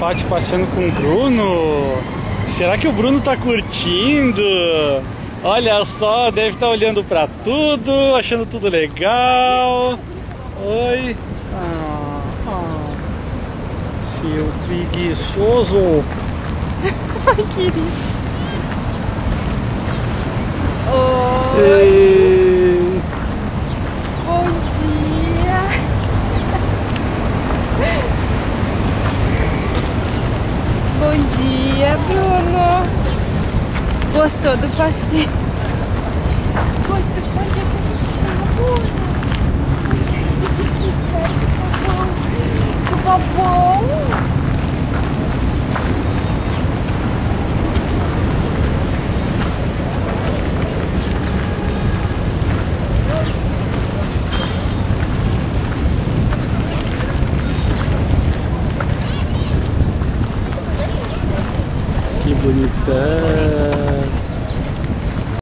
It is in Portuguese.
Paty passeando com o Bruno. Será que o Bruno tá curtindo? Olha só, deve estar olhando pra tudo, achando tudo legal. Oi. Seu preguiçoso. Ai, querido. Ei. Bom dia. Bom dia, Bruno. Gostou do passeio? Gostou? Onde é que a gente tá, Bruno? Onde é que a gente tá? Tá bom? Que bonitão.